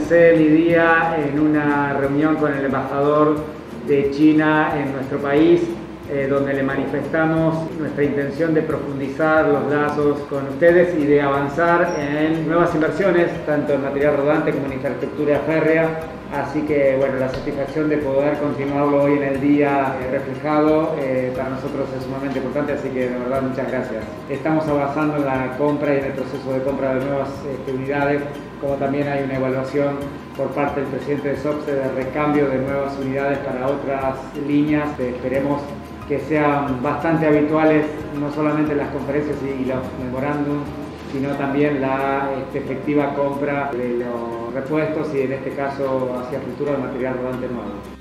Maricel y Día en una reunión con el embajador de China en nuestro país, donde le manifestamos nuestra intención de profundizar los lazos con ustedes y de avanzar en nuevas inversiones, tanto en material rodante como en infraestructura férrea. Así que bueno, la satisfacción de poder continuarlo hoy en el día reflejado para nosotros es sumamente importante, así que de verdad muchas gracias. Estamos avanzando en la compra y en el proceso de compra de nuevas unidades, como también hay una evaluación por parte del presidente de SOPSE de recambio de nuevas unidades para otras líneas. Esperemos que sean bastante habituales, no solamente las conferencias y los memorándum, sino también la efectiva compra de los repuestos y en este caso hacia futuro de material rodante nuevo.